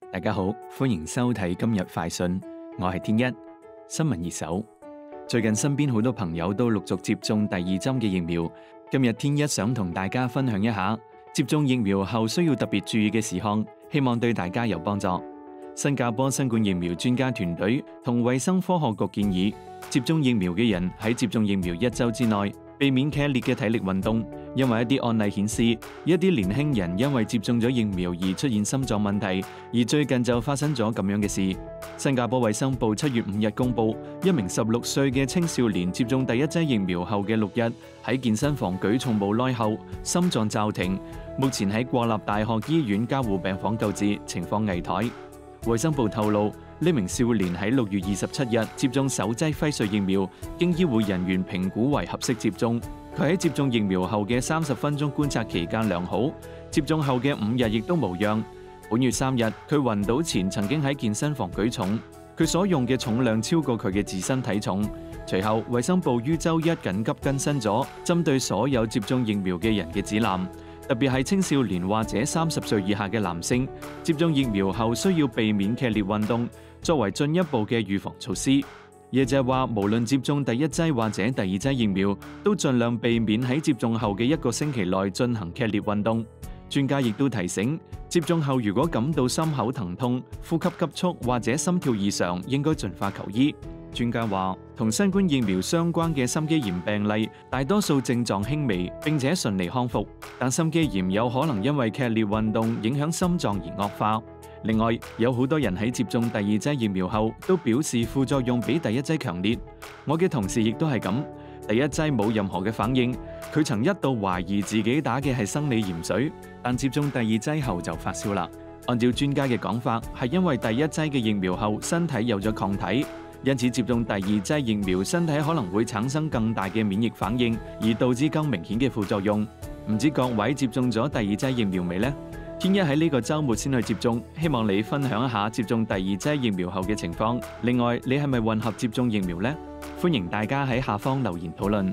大家好，歡迎收睇今日快訊，我係天一。新聞熱搜，最近身邊好多朋友都陸續接種第二針嘅疫苗。今日天一想同大家分享一下接種疫苗後需要特別注意嘅事項，希望對大家有幫助。新加坡新冠疫苗專家團隊同衛生科學局建議，接種疫苗嘅人喺接種疫苗1週之內避免劇烈嘅體力運動，因為一啲案例顯示，一啲年輕人因為接種咗疫苗而出現心臟問題，而最近就發生咗咁樣嘅事。新加坡衛生部7月5日公佈，一名16歲嘅青少年接種第一劑疫苗後嘅6日，喺健身房舉重無耐後心臟驟停，目前喺國立大學醫院加護病房救治，情況危殆。衛生部透露，呢名少年喺6月27日接種首劑輝瑞疫苗，經醫護人員評估為合適接種。佢喺接種疫苗後嘅30分鐘觀察期間良好，接種後嘅5日亦都無恙。本月3日，佢暈倒前曾經喺健身房舉重，佢所用嘅重量超過佢嘅自身體重。隨後，衛生部於週一緊急更新咗針對所有接種疫苗嘅人嘅指南。特別係青少年或者30歲以下嘅男性，接種疫苗後需要避免劇烈運動，作為進一步嘅預防措施。亦就係話，無論接種第一劑或者第二劑疫苗，都盡量避免喺接種後嘅1個星期內進行劇烈運動。專家亦都提醒，接種後如果感到心口疼痛、呼吸急促或者心跳異常，應該盡快求醫。專家話，同新冠疫苗相關嘅心肌炎病例，大多數症狀輕微並且順利康復，但心肌炎有可能因為劇烈運動影響心臟而惡化。另外，有好多人喺接種第二劑疫苗後都表示副作用比第一劑強烈。我嘅同事亦都係咁，第一劑冇任何嘅反應，佢曾一度懷疑自己打嘅係生理鹽水，但接種第二劑後就發燒啦。按照專家嘅講法，係因為第一劑嘅疫苗後身體有咗抗體，因此接種第二劑疫苗，身體可能會產生更大嘅免疫反應，而導致更明顯嘅副作用。唔知各位接種咗第二劑疫苗未呢？天一喺呢個週末先去接種，希望你分享一下接種第二劑疫苗後嘅情況。另外，你係咪混合接種疫苗呢？歡迎大家喺下方留言討論。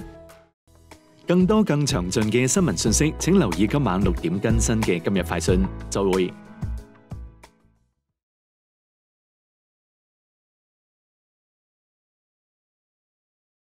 更多更詳盡嘅新聞信息，請留意今晚6點更新嘅今日快訊。再會。